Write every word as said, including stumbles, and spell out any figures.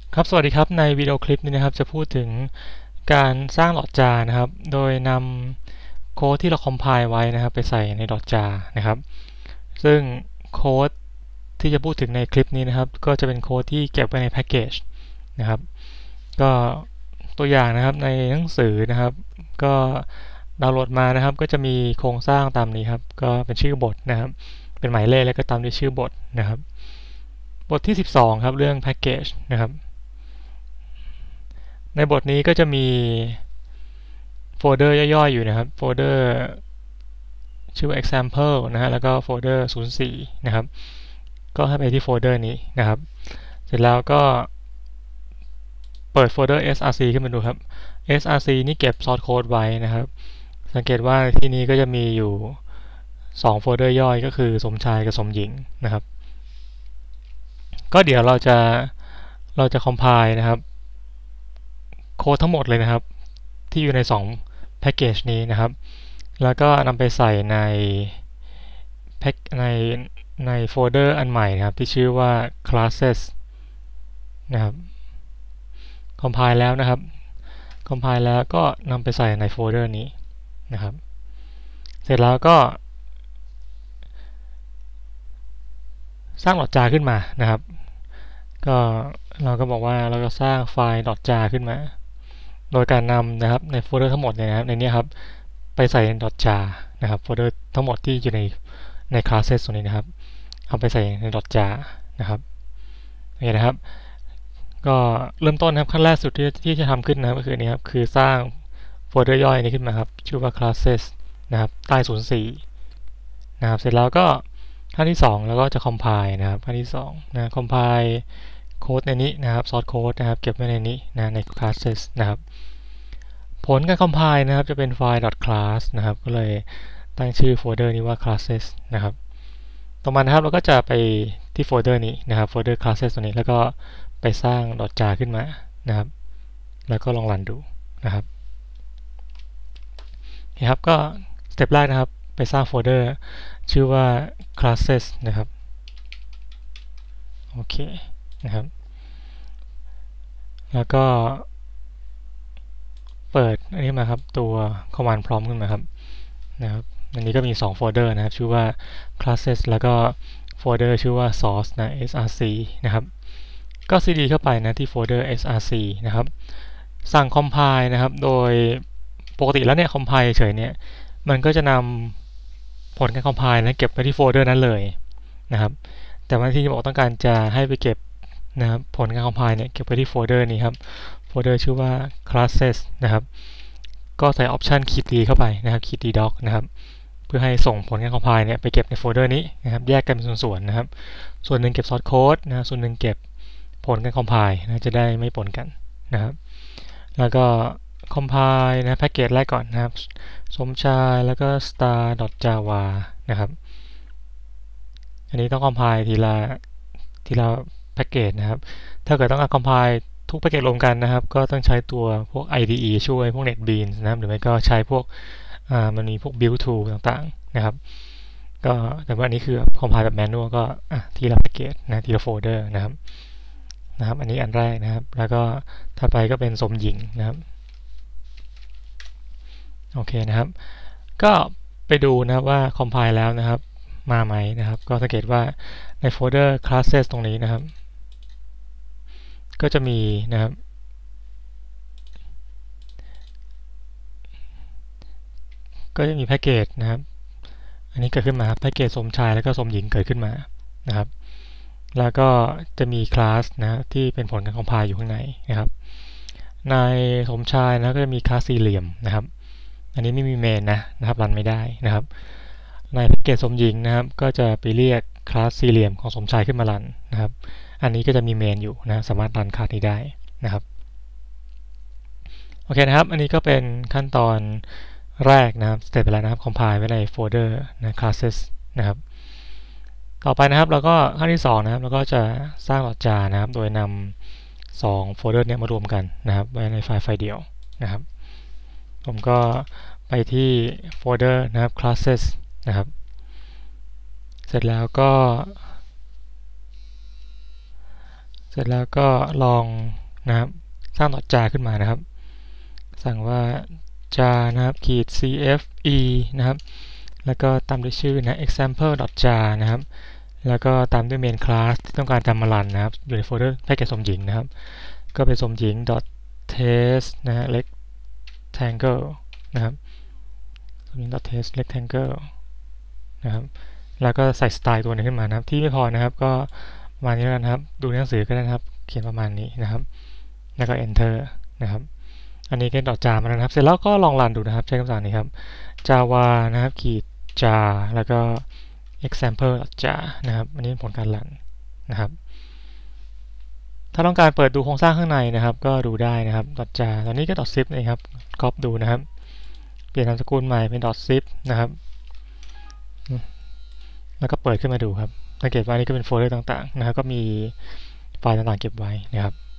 ครับสวัสดีครับในวิดีโอคลิปนี้นะครับจะพูดถึงการสร้างดอทจานะครับโดยนำโค้ดที่เราคอมไพล์ไว้นะครับไปใส่ในดอทจานะครับซึ่งโค้ดที่จะพูดถึงในคลิปนี้นะครับก็จะเป็นโค้ดที่เก็บไว้ในแพ็กเกจนะครับก็ตัวอย่างนะครับในหนังสือนะครับก็ดาวน์โหลดมานะครับก็จะมีโครงสร้างตามนี้ครับก็เป็นชื่อบทนะครับเป็นหมายเลขแล้วก็ตามด้วยชื่อบทนะครับบทที่สิบสองครับเรื่องแพ็กเกจนะครับ ในบทนี้ก็จะมีโฟลเดอร์ย่อยๆอยู่นะครับโฟลเดอร์ชื่อว่า example นะฮะแล้วก็โฟลเดอร์ศูนย์ สี่นะครับก็ให้ไปที่โฟลเดอร์นี้นะครับเสร็จแล้วก็เปิดโฟลเดอร์ src ขึ้นมาดูครับ src นี่เก็บ source code ไว้นะครับสังเกตว่าที่นี้ก็จะมีอยู่สองโฟลเดอร์ย่อยก็คือสมชายกับสมหญิงนะครับก็เดี๋ยวเราจะเราจะ compile นะครับโค้ดทั้งหมดเลยนะครับที่อยู่ในสองแพ็กเกจนี้นะครับแล้วก็นำไปใส่ในแพ็กในในโฟลเดอร์อันใหม่นะครับที่ชื่อว่า classes นะครับคอมไพล์แล้วนะครับคอมไพล์แล้วก็นำไปใส่ในโฟลเดอร์นี้นะครับเสร็จแล้วก็สร้างดอทจาขึ้นมานะครับก็เราก็บอกว่าเราจะสร้างไฟล์ดอทจาขึ้นมาโดยการนำนะครับในโฟลเดอร์ทั้งหมดเนี่ยนะครับในนี้ครับไปใส่ในดอทจานะครับโฟลเดอร์ทั้งหมดที่อยู่ในใน classes ตรงนี้นะครับเอาไปใส่ในดอทจานะครับโอเคนะครับก็เริ่มต้นนะครับขั้นแรกสุดที่ที่จะทำขึ้นนะครับก็คือนี้ครับคือสร้างโฟลเดอร์ย่อยนี้ขึ้นมาครับชื่อว่า classes นะครับใต้ศูนย์ สี่นะครับเสร็จแล้วก็ขั้นที่สองแล้วก็จะ compile นะครับขั้นที่สองนะ compile โค้ดในนี้นะครับ source code นะครับเก็บไว้ในนี้นะใน classes นะครับผลการ compile นะครับจะเป็นไฟล์ .class นะครับก็เลยตั้งชื่อโฟลเดอร์นี้ว่า classes นะครับต่อมานะครับเราก็จะไปที่โฟลเดอร์นี้นะครับโฟลเดอร์ classes ตัวนี้แล้วก็ไปสร้าง .jar ขึ้นมานะครับแล้วก็ลองรันดูนะครับนะครับก็สเต็ปแรกนะครับไปสร้างโฟลเดอร์ชื่อว่า classes นะครับโอเคนะครับแล้วก็เปิดอันนี้มาครับตัว command prompt ขึ้นมาครับนะครับอันนี้ก็มีสองโฟลเดอร์นะครับชื่อว่า classes แล้วก็โฟลเดอร์ชื่อว่า source นะ src นะครับก็ cd เข้าไปนะที่โฟลเดอร์ src นะครับสั่ง compile นะครับโดยปกติแล้วเนี่ย compile เฉยเนี่ยมันก็จะนำผลการ compile นะเก็บไปที่โฟลเดอร์นั้นเลยนะครับแต่ว่าที่จะบอกต้องการจะให้ไปเก็บนะครับผลการ compile เนี่ยเก็บไปที่โฟลเดอร์นี้ครับโฟลเดอร์ชื่อว่า classes นะครับก็ใส่ option ขีด d เข้าไปนะครับขีด d doc นะครับเพื่อให้ส่งผลการ compile เนี่ยไปเก็บในโฟลเดอร์นี้นะครับแยกกันเป็นส่วนๆนะครับส่วนหนึ่งเก็บ source code นะส่วนหนึ่งเก็บผลการ compile นะจะได้ไม่ปนกันนะครับแล้วก็ compile นะแพ็กเกจแรกก่อนนะครับสมชายแล้วก็ star.java นะครับอันนี้ต้อง compile ทีละทีละแพ็กเกจนะครับถ้าเกิดต้องการ compile ทุกแพ็กเกจรวมกันนะครับก็ต้องใช้ตัวพวก ไอ ดี อี ช่วยพวก NetBeans นะครับหรือไม่ก็ใช้พวกอ่ามันมีพวก build tool ต่างๆนะครับก็แต่ว่าอันนี้คือ compile แบบ manual ก็ทีละแพ็กเกจนะทีละโฟลเดอร์นะครับนะครับอันนี้อันแรกนะครับแล้วก็ถัดไปก็เป็นสมหญิงนะครับโอเคนะครับก็ไปดูนะครับว่า compile แล้วนะครับมาไหมนะครับก็สังเกตว่าในโฟลเดอร์ classes ตรงนี้นะครับก็จะมีนะครับก็จะมีแพ็กเกจนะครับอันนี้เกิดขึ้นมาครับแพ็กเกจสมชายแล้วก็สมหญิงเกิดขึ้นมานะครับแล้วก็จะมีคลาสนะที่เป็นผลการ compile อยู่ข้างในนะครับในสมชายนะก็จะมีคลาสสี่เหลี่ยมนะครับอันนี้ไม่มีเมนนะนะครับรันไม่ได้นะครับในแพ็กเกจสมหญิงนะครับก็จะไปเรียกคลาสสี่เหลี่ยมของสมชายขึ้นมารันนะครับอันนี้ก็จะมีเมนอยู่นะสามารถรันคลาสนี้ได้นะครับโอเคนะครับอันนี้ก็เป็นขั้นตอนแรกนะครับสเต็ปไปแล้วนะครับ compile ไว้ในโฟลเดอร์นะ classes นะครับต่อไปนะครับเราก็ขั้นที่สองนะครับเราก็จะสร้างหลอดจานะครับโดยนำสองโฟลเดอร์นี้มารวมกันนะครับไว้ในไฟล์ไฟล์เดียวนะครับผมก็ไปที่โฟลเดอร์นะครับ classes นะครับเสร็จแล้วก็เสร็จแล้วก็ลองนะครับสร้าง .jar ขึ้นมานะครับสั่งว่า jar นะครับขีด cfe นะครับแล้วก็ตามด้วยชื่อนะ example.jar นะครับแล้วก็ตามด้วย main class ที่ต้องการจะมารันนะครับอยู่ในโฟลเดอร์แพ็กเกจสมหญิงนะครับก็เป็นสมหญิง .test นะฮะ rectangle นะครับสมหญิง .test rectangle นะครับแล้วก็ใส่สไตล์ตัวนึงขึ้นมานะครับที่ไม่พอนะครับก็ประมาณนี้แล้วนะครับดูในหนังสือก็ได้นะครับเขียนประมาณนี้นะครับแล้วก็ enter นะครับอันนี้ก็ดอทจามาแล้วนะครับเสร็จแล้วก็ลองรันดูนะครับใช้คำสั่งนี้ครับ java นะครับขีด jar แล้วก็ example.jar นะครับอันนี้เป็นผลการรันนะครับถ้าต้องการเปิดดูโครงสร้างข้างในนะครับก็ดูได้นะครับ .jar ตอนนี้ก็ .zip เองครับก๊อปดูนะครับเปลี่ยนนามสกุลใหม่เป็น .zip นะครับแล้วก็เปิดขึ้นมาดูครับสังเกตว่านี่ก็เป็นโฟลเดอร์ต่างๆนะครับก็มีไฟล์ต่างๆเก็บไว้นะครับ